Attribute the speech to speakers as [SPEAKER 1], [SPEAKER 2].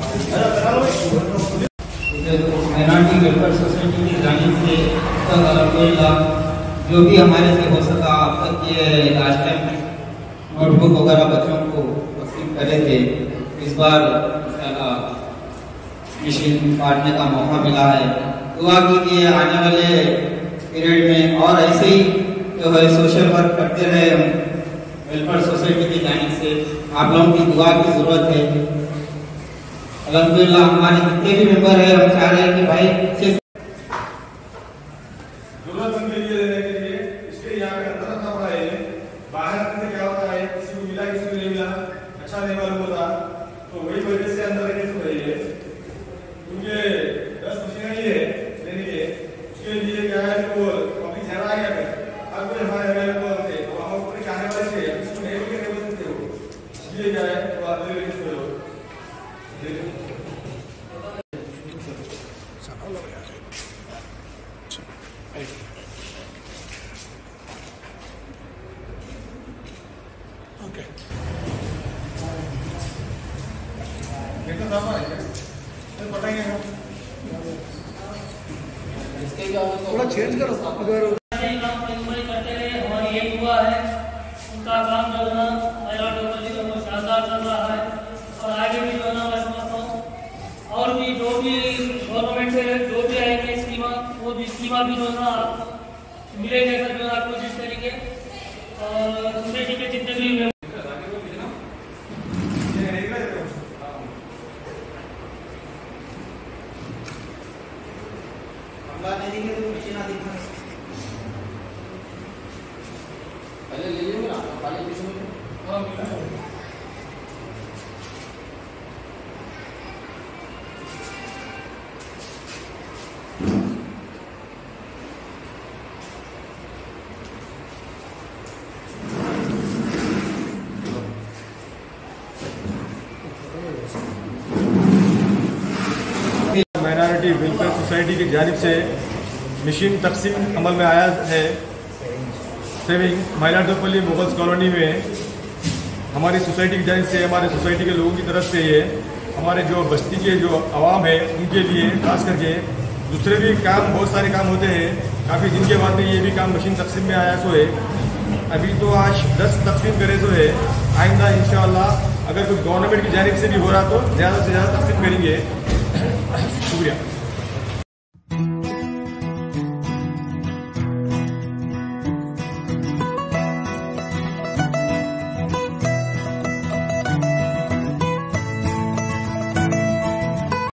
[SPEAKER 1] Minority welfare society की जानिब से जो भी हमारे से हो सका अब तक ये लास्ट टाइम नोटबुक वगैरह बच्चों को तकसीम करे थे। इस बार मशीन बांटने का मौका मिला है। दुआ कीजिए आने वाले पीरियड में और ऐसे ही जो है सोशल वर्क करते रहे हम वेलफेयर सोसाइटी की जानिब से। आप लोगों की दुआ की जरूरत है। अल्हम्दुलिल्लाह हमारे जितने भी मेंबर है हम चाह रहे हैं कि भाई अच्छे
[SPEAKER 2] जरूरतमंद के लिए लेने के लिए इसके यहाँ पे अंदर रखना पड़ा है। बाहर से क्या होता है, किसी को मिला किसी को नहीं मिला, अच्छा नहीं मालूम होता, तो वही वजह से अंदर रखने से रही है। क्योंकि 10 मशीनें ही है लेने के, उसके लिए क्या है तो पब्लिक ज्यादा आ गया है। अब कोई हमारे अवेलेबल होते तो हम पूरे चाहने वाले थे, इसको नहीं बोल के नहीं बोल सकते हो, इसलिए क्या है तो आप ले लेके सोचो। ओके कितना दाम है तो बताएंगे हम
[SPEAKER 1] इसके
[SPEAKER 3] थोड़ा चेंज करो अगर
[SPEAKER 4] करते रहे। हमारी ये हुआ है उनका काम जो है ना शानदार चल रहा है और आगे भी जो है ना मैं समझता हूँ और भी जो भी गवर्नमेंट से जो भी आएंगे स्कीमा वो भी स्कीमा भी जो है ना मिलेंगे सर जो है कोशिश करेंगे। और सोसाइटी के जितने भी
[SPEAKER 1] पहले ले लेंगे ना खाली किसी में
[SPEAKER 2] माइनॉरिटी वेलफेयर सोसाइटी की जानिब से मशीन तकसीम अमल में आया है। सेविंग माइलाडोपल्ली मुगल्स कॉलोनी में हमारी सोसाइटी की जानिब से, हमारे सोसाइटी के लोगों की तरफ से ये हमारे जो बस्ती के जो आवाम है उनके लिए खास करके दूसरे भी काम बहुत सारे काम होते हैं। काफ़ी दिन के बाद में ये भी काम मशीन तकसीम में आया सो है। अभी तो आज 10 तकसीम करे सो है। आइंदा इंशाअल्लाह अगर कोई गवर्नमेंट की जानिब से भी हो रहा तो ज़्यादा से ज़्यादा तकसीम करेंगे। शुक्रिया।